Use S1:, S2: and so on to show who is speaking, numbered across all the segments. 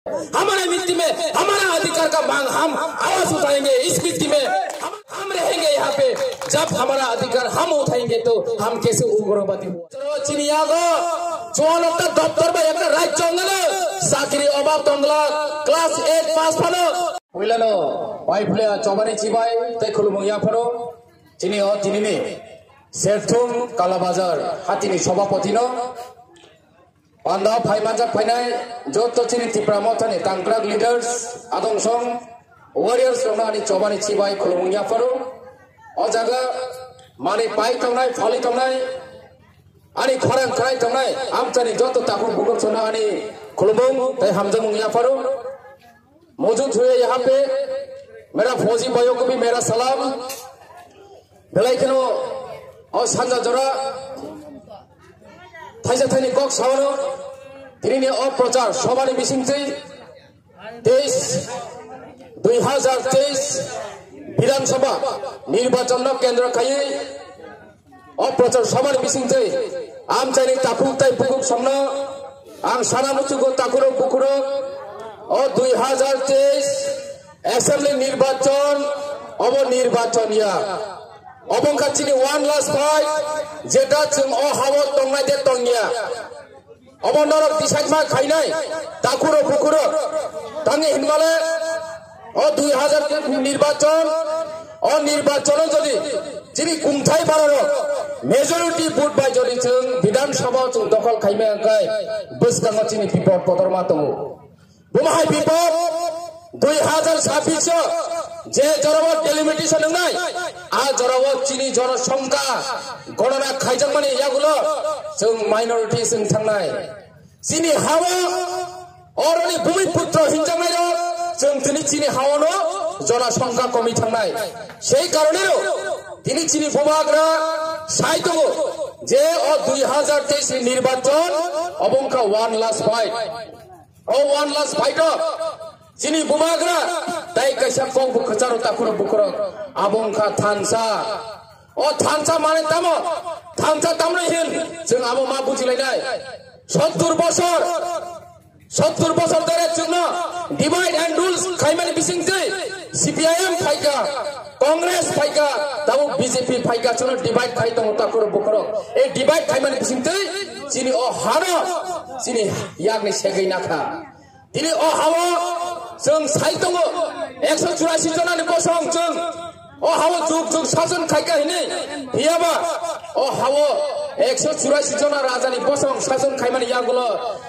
S1: हमारे मिट्टी में हमारा अधिकार का मांग हम आवाज उठाएंगे। इस मिट्टी में हम रहेंगे। यहाँ पे जब हमारा अधिकार हम उठाएंगे तो हम कैसे उग्रवादी हुआ चिनिया को चुन दफ्तर में एक राज्य साकरी अभाव तंगला क्लास 8 पास फलो उइलानो वाइफले चौबानी चिबाय तै खुलुमो या फरो चिनी हो चिनी सेरथुम कालाबाजार हातिनी सभापति नो Panda Paimanjak Painai, Joto Chini Tipramotani, Tangkrak leaders, Adong Song, warriors from Nani Chobani Chibai, Kolumunya Faru, Ojaga, Mani Pai Tonai, Fali Tonai, Ani Koran Krai Tonai, Amtani Joto Taku Bukuk Sonani, Kolumung, Tay Hamjamunya Faru, Mojut Huye Yahape, Mera Fozi Bayokubi, Mera Salam, Belaikano, Osanja Jora, थाइजा थाइनी कक सावनो तिरिने अप्रचार सभानि बिसिंथै 2023 विधानसभा निर्वाचन केन्द्र खाइ अप्रचार सभानि बिसिंथै आम चाइनि ताफुक ताइ पुकुक सम्न आं सानानुचुको ताकुरो पुकुरो अ 2023 एसेम्बली निर्वाचन अब निर्वाचनिया Obong kacini one last fight, jeda chung o hawo tongai de tongnya. Obong norok disagma kainai, takuro pukuro, tangi hinmale, o 2000 nirbacon, o nirbacon jodi, jini kumthai baroro, majority vote by jodi chung, Bidhan Sabha chung dokol kaime angkai, bus kanga chini pipot potorma tongu. Bumahai pipot, 2026 যে জরাবত delimitation নাই আ জরাবত চিনি জর সংখ্যা গণনা খাইজাং মানে ইয়াগুলো जों minority जों थांनाय চিনি হাওয়া অরনি ভূমিপুত্র হিনজামাই जों তিনি চিনি হাওয়ানো জনসংখ্যা কমি थांनाय সেই কারণেও তিনি চিনি প্রভাগরা সাইতো যে ও 2023 নির্বাচন অবংকা ওয়ান লাস্ট ফাইট ও one last fight Sini bumagra, tai kaisa kong bukacaro takuro bukuro, abong ka tansa, oh tansa mana tamo, tansa tamre hin, jeng abo ma bujilai dai, 70 bosor dere jengna, divide and rules kaimani bising tei, CPIM faika, Congress faika, tahu BJP faika cuma divide kai tamo takuro bukuro, divide kaimani bising tei, sini oh hara, sini yakni segai nakha. Ini oh hawa जों साइतंग 184 जनानि बसं जों oh hawa जुग शासन खाइका हिनि हियाबा oh hawa 184 जना राजानि बसं शासन खाइमानि यागुलो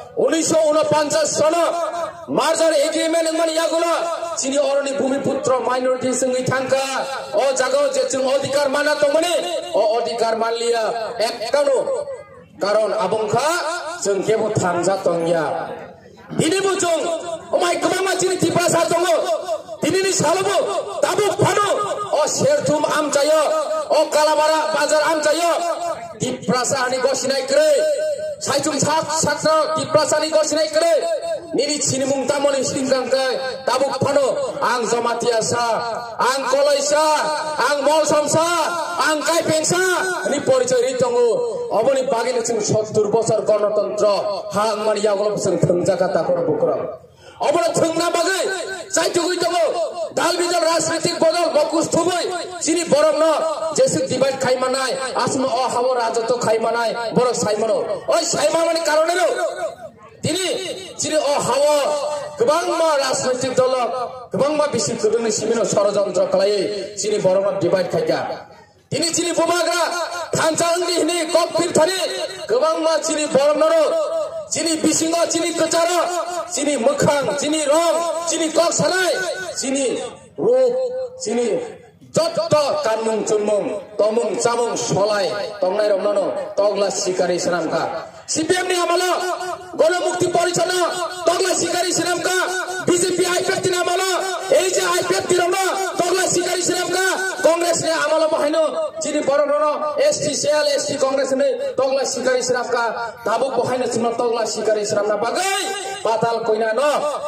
S1: 1949 सन मार्चर एग्रीमेन्ट मानि यागुलो चिनि अरनि भूमिपुत्र माइनरिटी जोंनि थांका oh जागाव जे जों अधिकार माना दंमोनि अधिकार मानलिया एकटानो कारण आबंखा जों केबो थांजा दंया Ini bujung, omai kemana cini tiba satongo, ini salobo, tabuk pano, oh sertum am cayo, oh kalabara bazar am cayo, di prasani gosinai kere, saicum saksa di prasani gosinai kere, nini cini mungtamoni stingkang ke, tabuk pano, ang zamatiasa, ang koloisa, ang molsomsa, ang kai pensa, ini poricoy ritongo. Oboni bagin chung 70 bosor gণতন্ত্র hang mani yagolo chung thangjaga takor bukro obona thungna bagai sai tugui togo dal bijal rajnaitik bodol bokus thuboi chini boromno jesu divide khaimanai asma o hawo rajato khaimanai boro saimano oi saimamani karonero tini chini o hawo gobangma rajnaitik dol gobangma bisi kudungni simino ষড়যন্ত্র khalai chini boromno divide khaika Ini cini bumagra, kancang di ini kokpit tadi, kebangma cini bornoro, cini bisingo, cini kecara, cini mekang, cini rong, cini kok sanai, cini rup, cini jodoh kanmung cumung, tomung camung solai, tongnai romnono, togla sikari senamka. CPM ni amala, gono mukti poricana, togla sikari senamka, BJP IPF tina amala, AJ IPF tina amala, togla sikari senamka, Kongres ni amala bahino. chini borono ST CL ST Congress ne togla sikari siram ka dabu bohaina chuma togla sikari siram na bagai patal koina no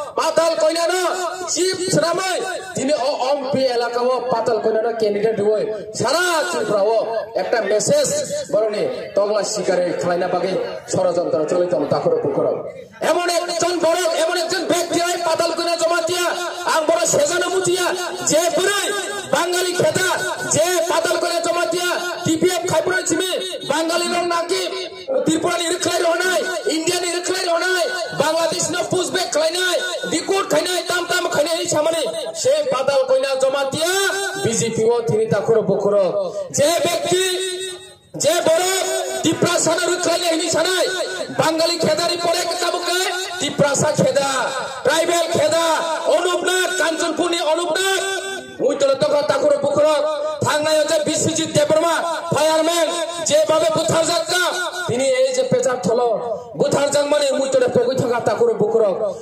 S1: chief siramai tini ompi elaka wo patal koina no candidate hoy sara chipra wo ekta message boroni togla sikari khlaina bagai ষড়যন্ত্র চলিত তাকরে পুকুর এমন একজন বড় এমন একজন ব্যক্তি হয় পাতাল কোনা জমাতিয়া আর বড় সেজানো মুতিয়া যে পুরাই বাঙালি খেতা যে পাতাল কোনা জমাতিয়া টিপিএফ খাইপুরা চিমি বাঙালি রং নাকি ত্রিপুরা নিরখলাই রহনাই ইন্ডিয়া নিরখলাই রহনাই বাংলাদেশ ন পুজবে খাইনাই ডিকুট খাইনাই তাম খাইনাই সামনে সে পাতাল কোনা জমাতিয়া বিজেপি ও তিনি তাকরে পুকুর যে ব্যক্তি যে বড় টিপ্রাসানা রুখলাইলে হিনি সানাই বাঙালি খেদারি পরে কাবুকে টিপ্রাসা খেদা ট্রাইবেল খেদা অনুপনাথ কাঞ্চনপুনি অনুপনাথ উইতল তখন তাকুরে পুকুর থাংনায় যে বিশ্বজিৎ দেববর্মা ফায়ারম্যান যেভাবে বুথার যাত্রা তিনি এই যে পেচার থলো বুথার যাং মানে মুইতলে পগই থাকা তাকুরে পুকুর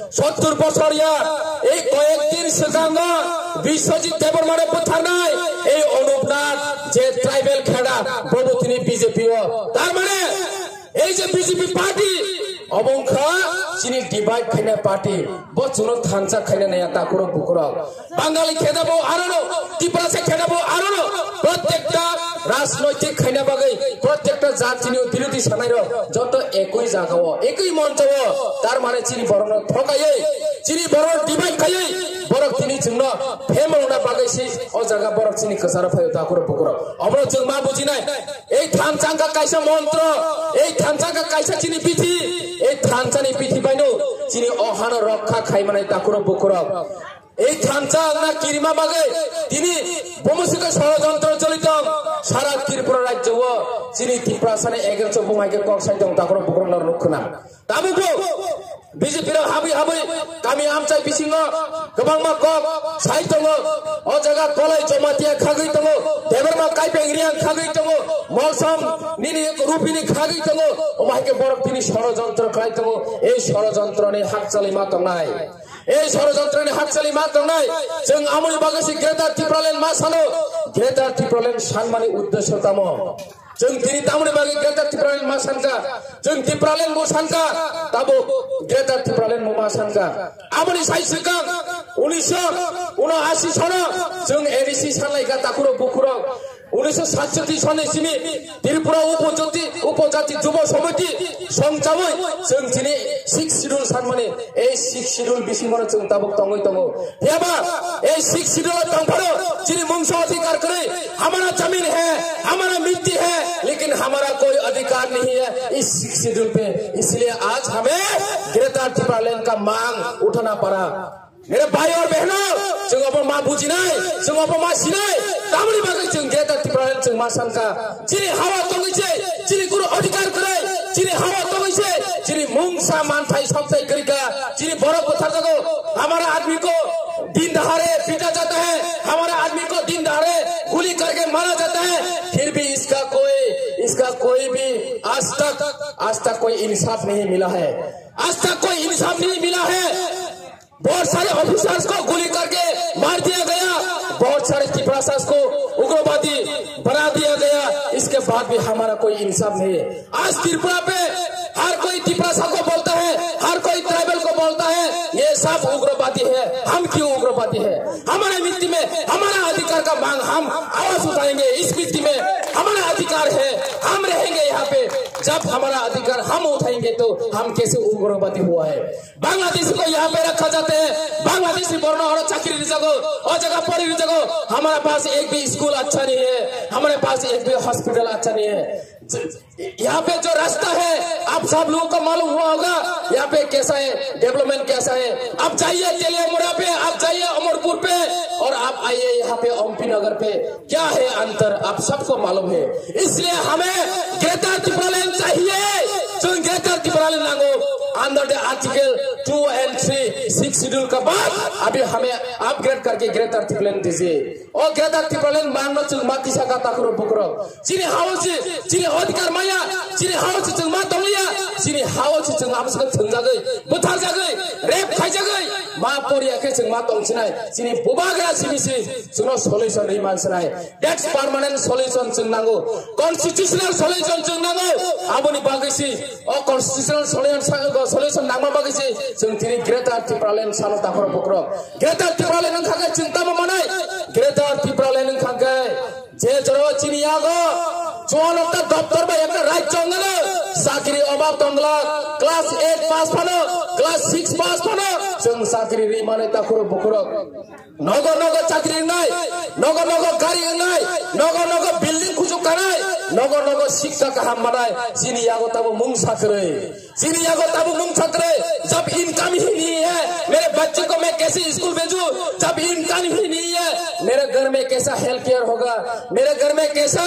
S1: 70 বছর ইয়া এই কয়েকদিন সিগাঙ্গ বিশ্বজিৎ দেববর্মারে বুথার নাই এই অনুপনাথ যে ট্রাইবেল খেদা বড় তিনি বিজেপি ও তার মানে এই যে বিজেপি পার্টি অবংখা চিনি ডিভাইড খাইনা পার্টি বচুনো থানসা খাইনা নেয়া তাকুরো বুকুরো বাঙালি খেদাবো আরনো ত্রিপুরাসে খেদাবো আরনো প্রত্যেকটা রাজনৈতিক খাইনা বাগৈ প্রত্যেকটা জাত চিনি বিরোধী সানাইরো যত একই জাগাও একই মঞ্চও তার মানে চিনি বড় ঠকাই চিনি বড় ডিভাইড খাই বড় তিনি जोंनो फेमना बागैसि अ जागा बरक चिनि कसार फायो ताकुर बुकुर अब्रो जों मा बुजिनाय এই थानसांका कायसा मन्त्र এই थानसांका कायसा चिनि पिथि এই थानसानि पिथि बायनो चिनि अहानो रक्षा खाइमानाय ताकुर बुकुर এই থানসা না কিরিমা বাগে তিনি বমসিক ষড়যন্ত্র চলিত সারা ত্রিপুরা রাজ্য ও চিনি ত্রিপুরাসানে 11 বুমাইকে কক সাইদং তাকুর বুকুর ন রক্ষনা তাবুকো বিজেপির হাবি গামি আমচাই বিসিङ गोबांमा कक साइतङ अ जगा कलै जमातिया खागै तङ देबरमा काइपेंग्रिया खागै तङ मौसम निनि रुपिनि खागै तङ ओमाइके बरक तिनि षড়যন্ত্র खाइ तङ এই षড়যন্ত্রनि हाकचालि मा तंनाय এই ষড়যন্ত্রनि हाकचालि मा तंनाय जों आमुनि बागैसि ग्रेटार ত্রিপুরালেण्ड मा सानो ग्रेटार ত্রিপুরালেण्ड सानमानि उद्देश्य तम जों दिनै तामुनि बागै ग्रेटार ত্রিপুরালেण्ड मा सानका जों ত্রিপুরালেण्ड मो सानका ताबो ग्रेटार ত্রিপুরালেण्ड मा सानका आमुनि साइसिका 1979 सन जों एडिसि सानलायगा ताकुरो बुकुरो 1967 सनसिमि त्रिपुरा उपजाति जुब समिति संचाबै जों दिनै 6 शिड्यूल सानमाने ए 6 शिड्यूल बिसिङनो जों ताबक तंगै तंगो हेबा ए 6 शिड्यूल तंफरो जिनि वंश अधिकार करे हमारा जमीन है हमारा मिट्टी है लेकिन हमारा कोई अधिकार नहीं है इस 6 शिड्यूल पे इसलिए आज हमें ग्रेटार ত্রিপুরালেण्ड का मांग उठाना पड़ा मेरे भाई और बहनों जों अब मा बुजिनाय जों अब मा सिनाय तामुनि बागै जों ग्रेटार ত্রিপুরালেण्ड जों मा सानका जिनि हावा तंगैसे जिनि गुरु अधिकार करे जिनि हावा तंगैसे जिनि मुंसा मानथाय सबथाय करिका जिनि बरफ पत्थर जगो हमारा आदमी को दिन दहाड़े पीटा जाता है हमारा आदमी को दिन दहाड़े गोली करके मारा जाता है फिर भी इसका कोई भी आज तक कोई इंसाफ नहीं मिला है आज तक कोई इंसाफ नहीं मिला है बहुत सारे ऑफिसर्स को गोली करके मार दिया गया बहुत सारे टिप्रासास को उग्रवादी बना दिया गया इसके बाद भी हमारा कोई इंसाफ नहीं है आज त्रिपुरा पे हर कोई टिप्रासा को बोलता है हर कोई ट्राइबल को बोलता है ये सब उग्रवादी है हम क्यों उग्रवादी है हमारे मिट्टी में हमारा अधिकार का मांग हम आवाज उठाएंगे इस मिट्टी में हमारा अधिकार है हम रहेंगे यहाँ पे जब हमारा अधिकार हम उठाएंगे तो हम कैसे उग्रवादी हुआ है बांग्लादेशी को यहाँ पे रखा जाता है बांग्लादेशी वर्ण और चाकरी जगह और जगह पढ़ी जगह हमारे पास एक भी स्कूल अच्छा नहीं है हमारे पास एक भी हॉस्पिटल अच्छा नहीं है यहाँ पे जो रास्ता है आप सब लोगों को मालूम हुआ होगा यहाँ पे कैसा है डेवलपमेंट कैसा है आप जाइए तेलियामुड़ा पे आप जाइए अमरपुर पे और आप आइए यहाँ पे ओमपी नगर पे क्या है अंतर आप सबको मालूम है इसलिए हमें ग्रेटार ত্রিপুরালেण्ড चाहिए जो ग्रेटार ত্রিপুরালেण्ड नांगो under the article 2 and 3 6 schedule का बाद अभी हमें अपग्रेड करके ग्रेटार ত্রিপুরালেण्ड दीजिए और ग्रेटार ত্রিপুরালেण्ड मांगनो जों मातिसा का ताकुरो बुकुरो जिनि हावसि जिनि अधिकार माया जिनि हावसि जों मा दंलिया जिनि हावसि जों आमसखौ थोंजागै बुथार जागै रेप खाइजागै ma poriake jeng ma tongsinai sini bubagra simisi jengno solution rimansinai that's permanent solution jeng nango constitutional solution jeng nango aboni bagisi o constitutional solution nangma bagisi jeng tini Greater Tipraland sano takor bukro Greater Tipraland nang khagai cinta memanai Greater Tipraland khagai je jero chiniyago চুয়ান্নটা দপ্তর বা একটা রাজ্য অঙ্গনে চাকরি অভাব দংলা class 8 pass ফানো ক্লাস 6 পাস ফানো जों চাকরি রিমানে তাকুর বকুর নগর নগর চাকরি নাই নগর নগর গাড়ি নাই নগর নগর বিল্ডিং খুজুক নাই নগর নগর শিক্ষা কাহাম মানায় চিনিয়াগো তাবো মুং ছাত্রে चिड़ियागो तब मुंग छतरे जब इनकम ही नहीं है मेरे बच्चे को मैं कैसे स्कूल भेजूं जब इनकम ही नहीं है मेरे घर में कैसा हेल्थ केयर होगा मेरे घर में कैसा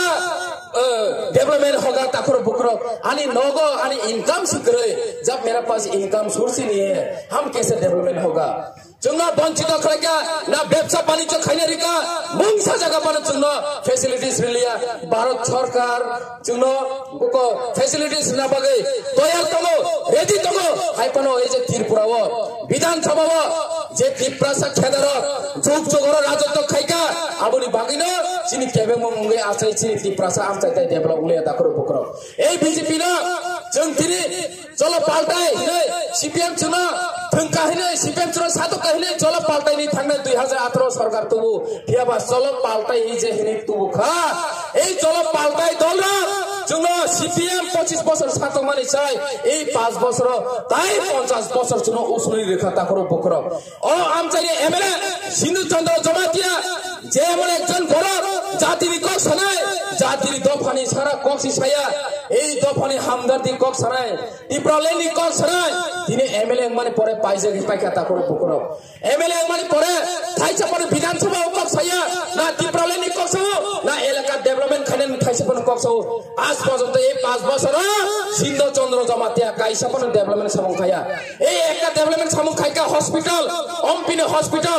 S1: डेवलपमेंट होगा ताकुर बुकरो आनी नोगो आनी इनकम सिकरे जब मेरे पास इनकम सोर्स ही नहीं है हम कैसे डेवलपमेंट होगा जोंना वंचित खलका ना व्यवसाय वाणिज्य खाइने रिका मुंगसा जगह पर जोंना फैसिलिटीज रिलिया भारत सरकार जोंनो को फैसिलिटीज ना बगे तयार तगो रेडी तगो हाइपनो ए जे त्रिपुराओ विधानसभा जे त्रिप्रासा खेदर जुग जुगर राजत्व खाइका आबुनि बागिनो चिनि केबे मुंगे आछै चिनि त्रिप्रासा आमचाइते डेभलप उले दाखरो बकरो ए बीजेपी ना जों तिनि चलो पाल्टाइ सीपीएम चुना थंका हैने सीपीएम चुना सातो कहले चलो पाल्टाइ नि थांनाय 2018 सरकार तुबु थियाबा चलो पाल्टाइ जे हिनि तुबु खा ए चलो पाल्टाइ दल जोंनो सीपीएम 25 বছর सातो माने चाइ ए 5 বছর ताइ 50 বছর चुनो उसुनि रेखा ताकरो बकरो ओ आमचाइने एमएलए सिन्धु चन्द्र जमातिया जे एमन एकजन बड़ जातिनि कक सनाय जातिनि दफानि सारा कक्सि साया এই দফানি হামদর্দি কক সরাই টিপ্রালেনি কক সরাই তিনি এমএলএ মানে পরে পাইছে পাইকা তা করে বকর এমএলএ মানে পরে থাইছে পরে বিধানসভা কক সায়া না টিপ্রালেনি কক সও না এলাকা ডেভেলপমেন্ট খানেন থাইছে পরে কক সও আজ পর্যন্ত এই 5 বছর সিন্ধু চন্দ্র জমাতিয়া কাইসা পরে ডেভেলপমেন্ট সামং খায়া এই একটা ডেভেলপমেন্ট সামং খাইকা হসপিটাল অম্পিনে হসপিটাল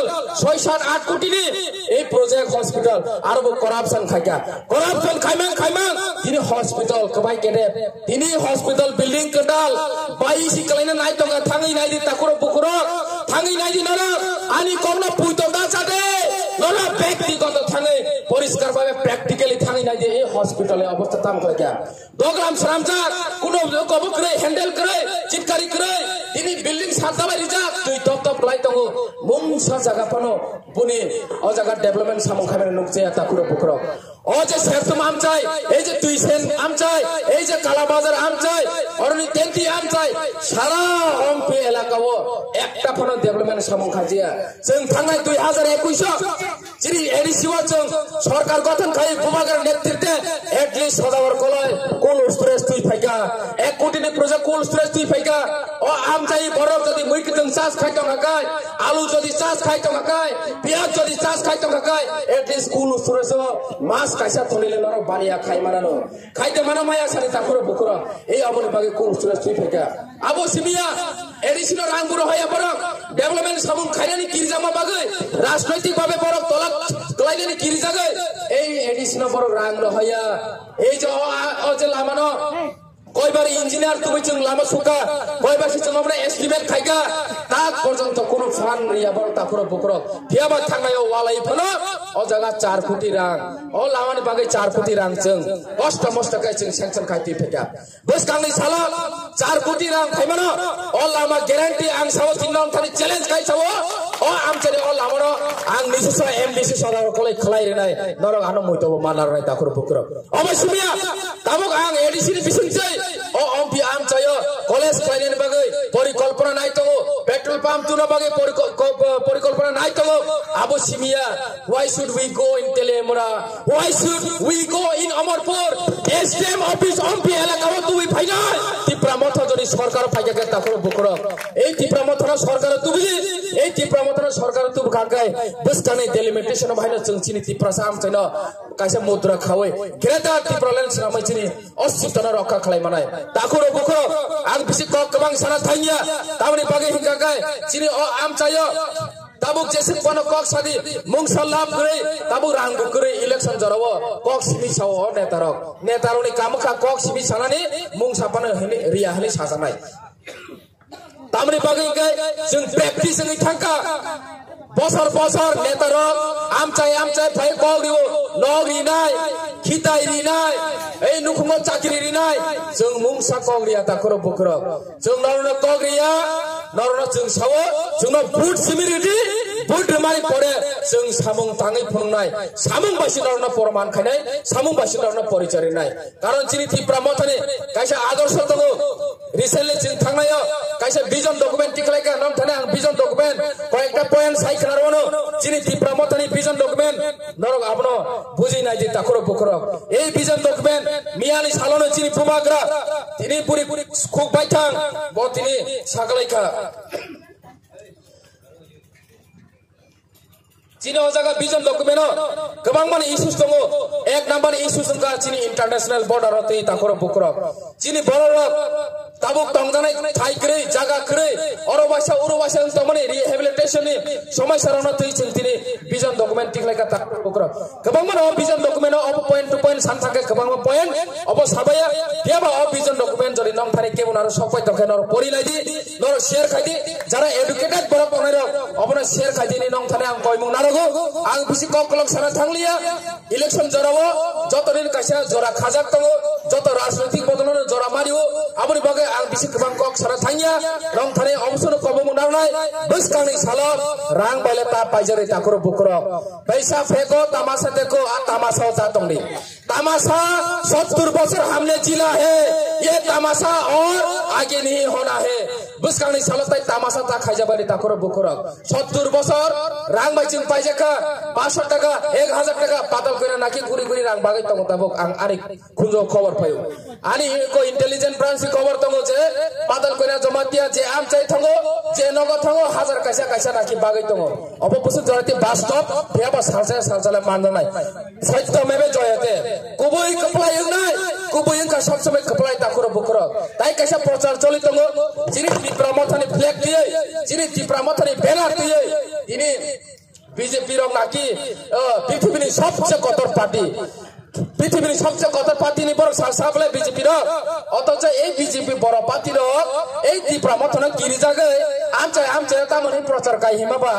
S1: 6-8 কোটি নি এই প্রজেক্ট হসপিটাল আর করাপশন খাইকা করাপশন খাইমাং তিনি হসপিটাল কবাই केदे दिनी हॉस्पिटल बिल्डिंग केदाल बाई सिकलाइना नाय तंगा थांगै नायदि ताकुर बुकुर थांगै नायदि नर आनी कोमना पुइतोदा जादे नर व्यक्तिगत थांगै परिष्कार भाबे प्र्याक्टिकली थांगै नायदि ए हॉस्पिटल अवस्था ताम क्या दोग्राम सरामजा कुनो कबु करे हैंडल करे चिटकारी करे दिनी बिल्डिंग सादाबाय रिजा दुई टप टप लाई तंगो मुंसा जागा पनो बुनि अ जागा डेभलपमेन्ट सामं खाबे नुकजे ताकुर बुकुर ओ जे सेरतम आमचाय এই যে তুইসেন আমচাই এই যে কালাবাজার আমচাই অরনি তেন্তি আমচাই সারা অম্পি এলাকাও একটা ফোন ডেভেলপমেন্ট সামং খাজিয়া जों थांनाय 2021 যিনি এডিসিও जों সরকার গঠন খাই বুবাগার নেতৃত্বে এটলিস্ট সদাবর কলয় কোল স্ট্রেস তুই ফাইকা 1 কোটিনি প্রজেক্ট কোল স্ট্রেস তুই ফাইকা ও আমচাই বড় যদি মুইক जों চাষ খাইতো হাকায় আলু যদি চাষ খাইতো হাকায় পেঁয়াজ যদি চাষ খাইতো হাকায় এটলিস্ট কোল স্ট্রেস মাস কাইসা থলিলে নর বানিয়া খাই মানানো খাইতে মানা মায়া সারি তাকুর বুকুর এই আবনি বাগে কোল স্ট্রেস তুই ফাইকা আবো সিমিয়া এডিসিও রাংগুর হয়া বড় ডেভেলপমেন্ট সামং খাইনানি কিরজামা বাগে রাজনৈতিক ভাবে বড় তলাক তলাইনানি কিরজাগে এই এডিসিও বড় রাংর হয়া এই যে ও যে লামানো কয়বার ইঞ্জিনিয়ার তুমি जों লামা সুকা কয়বার जों আমরা এস্টিমেট খাইকা তা পর্যন্ত কোন ফান্ড রিয়া বড় তাকুর বুকুর थियाबा थांनायाव वाলাই फनो ও জায়গা 4 কোটি রাং ও লামানি বাগে 4 কোটি রাং जों কষ্ট মষ্ট কাই जों সেনকশন খাইতি ফেকা বস কাংনি সালা 4 কোটি রাং খাইমানো ও লামা গ্যারান্টি আং সাও তিনন থানি চ্যালেঞ্জ খাই সাও ও আমচারে ও লামানো আং নিসিস এমডিসি সদা কলাই খলাই রেনাই নরক আনো মইতো মানার রাই তাকুর বুকুর অবশ্যমিয়া তাবক আং এডিসি নি বিসুনচৈ ও অম্পি আমচায় কলেজ খাইনেন বাগে পরিকল্পনা নাই তো পেট্রোল পাম্প তুনা বাগে পরিকল্পনা নাই তো আবো সিমিয়া why should we go in Telemura why should we go in Amarpur SDM office Ampi এলাকা তুই ফাইনা টিপ্রামথ যদি সরকার ফাইকা তাকুর বুকুর এই টিপ্রামথ সরকার তুবি এই টিপ্রামথ সরকার তুব কাগায় বসকানে ডেলিমিটেশন ভাইনা जों चिनि टिप्रासा আমচাইन কাইসা মুদ্রা খাওয়ে গ্রেটার টিপ্রালেন্ড সামাই चिनि अस्तित्वना रक्षा खालाय मानाय ताकुर बुकुर आं बिसि गोबां साना थाइया तामनि बागे हिंगागाय चिनि अ आमचायो ताबुक जेसे पन कक सादि मुंगसा लाभ गरे ताबु रांग गरे इलेक्शन जराव कक सिमि साव नेतारनि कामखा कक सिमि सानानि मुंगसा पन रिया हले साजानाय tamri bagai ke jeng practice ngi thangka bosor netar amcai phai kog riu nog rinai khitai rinai ei nukhungo chakri rinai jeng mungsa kog ria ta koro bokro jeng narona kog ria narona jeng sawo jengno boot simiri boot mari pore jeng samung tangai phungnai samung basi narona porman khanai samung basi narona porichari nai karon chini Tripura mothani kaisa adorsho tongo recently jeng thangnayo kaisa vision document tiklai ka nam thane ang vision document koyekta point sai kharono chini Tripura mothani vision document norok apno buji nai di takoro bokro ei vision document miani salono chini pumagra tini puri khuk baithang bo tini sakalaika chini ojaga vision document gobang mani issues tongo ek number issues ka chini international border oti takoro bokro chini border tabuk tongjanai thai krei jaga krei orobasa urobasa tongmani rehabilitation ni somai sarona tei chintini vision document tiklai ka takoro bokro gobang mani vision document obo point to point san thake gobang point obo sabaya diaba vision document jori nong thare kebon aro sokai tokhe nor pori lai di nor share khai di jara educated borok tonai obona share khai di ni nong thane ang koimung narogo ang bisi kokolok sana thanglia election jorawo jotonin kaisa jora khajak tongo joto rajnaitik bodolon jora mario aboni bage ang bisi kebang kok sana thangya rong thane obson kobong narnai buskangni salo rang baileta paijari takoro bokro paisa feko tamasha dekho a tamasha ta tongni तामाशा 70 बছর हमने जिला है ये तामाशा और आगे नहीं होना है बुसकांगनी सालताय तामाशा ता खाइजाबानि ताकरो बुखरक 70 বছর रां बाइचिं पाइजाका 500 টাকা 1000 টাকা पातल कइना नाकि गुरि गुरि रां बागै तंग ताबक आं आरि खुंजो खबर पायो आनि को इंटेलिजेंट ब्रांच खबर तंगो जे पातल कइना जमातिया जे आम चाइ थंगो जे नग थंगो हजार काइसा काइसा नाकि बागै तंगो अब पुसु जरति बास्तव फेबा सालसाले माननाय सत्य मेबे जयते कुबुई कपलाई नai कुबुई का सब समय कपलाई ताकरो बकरो ताई कैसा प्रचार चलित हो जिनि Tripura mothani flag दिए जिनि Tripura mothani बैनर दिए इनि बीजेपी रंग नाकि पृथ्वीनि सबसे कट्टर पार्टी पृथ्वीनि सबसे कट्टर पार्टी नि बर साबले बीजेपी र अथच এই बीजेपी बर पार्टी र এই Tripura mothana किरि जागे आमचे तामनि प्रचार काई हिमाबा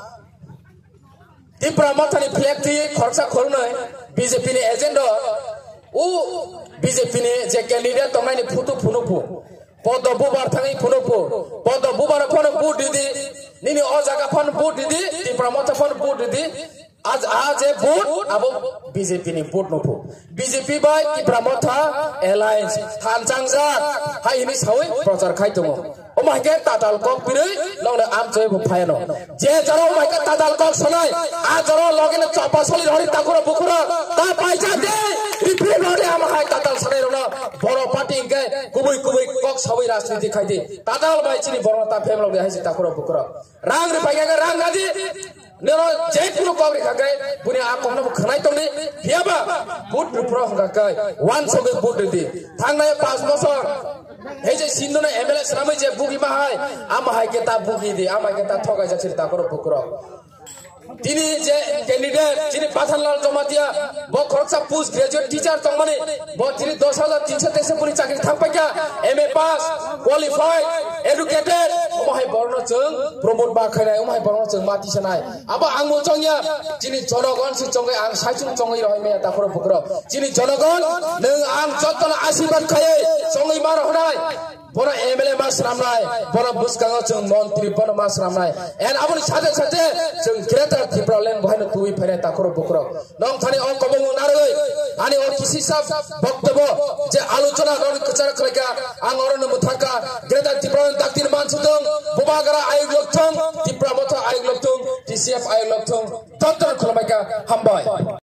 S1: Tripura mothani flag दिए खर्चा खोल्नै बीजेपी नि एजेंडा उ बीजेपी नि जे कैंडिडेट तंगाइनि फुटु फुनुफु पद बुबार थाङै फुनुफु पद बुबार फन बुट दिदि निनि अ जागा फन बुट दिदि Tripura मोथा फन बुट दिदि आज ए बुट अब बीजेपी नि बुट नफु बीजेपी बाय Tripura मोथा एलायंस थानचांजा हाइनि सावै प्रचार खाइदोमो ओमाइके तादाल कक बिरै लंगले आमचै फायनो जे जरो ओमाइके तादाल कक सनाय आ जरो लगेन चपासली हरि ताकुर बुकुर ता पाइजा दे रिफ्री लरे आम हाय तादाल सनाय रन बरो पार्टी के कुबै कक सबै राजनीति खाइदि तादाल बाय चिनि बरो ता फेम लगे हाय ताकुर बुकुर रांग रे पाइगा रांग गादि नेरो जे कुनो कबरि खागे बुनि आ कोन खनाय तंनि हियाबा बुट रुप्रो हंगाकै वान सगे बुट दि थांनाय 5 बছর এই যে সিন্ধনে এমএলএ সামে যে বুগি মাহাই আমাহাই কে তা বুগি দি আমাই কে তা ঠগাই যাচ্ছে তা করো বুকর তিনি যে ক্যান্ডিডেট যিনি পাথানলাল জমাতিয়া ব খরচা পোস্ট গ্রাজুয়েট টিচার তংমানে ব তিনি 10363 পুরি চাকরি থাকপাইকা এমএ পাস কোয়ালিফাইড এডুকেটেড ওমাহাই বর্ণচং প্রমোট বাখাইনাই ওমাহাই বর্ণচং মাতিসানাই আবা আং মচংয়া যিনি জনগণ সি চংগै আং সাইচুং চংগै রহাই মে তা করো বুকর যিনি জনগণ নों आं जतन आशीर्वाद खायै चंगै मार हनाय बड़ एमएलए मास रामनाय बड़ बुसकांग जों मंत्री बड़ मास रामनाय एन आबनि साथे साथे जों ग्रेटर Tripura लेन बहायनो तुइ फैनाय ताखरो बकरो नों थाने अ कबंग नारै आनि अ किसी सब बक्तव्य जे आलोचना नों कचार खलायका आं अरन मुथाका ग्रेटर Tripura दाक्तिन मानसुदों बुबागरा आयोग लक्थों Tripura मोथा आयोग लक्थों टीसीएफ आयोग लक्थों तत्तर खलमायका हामबाय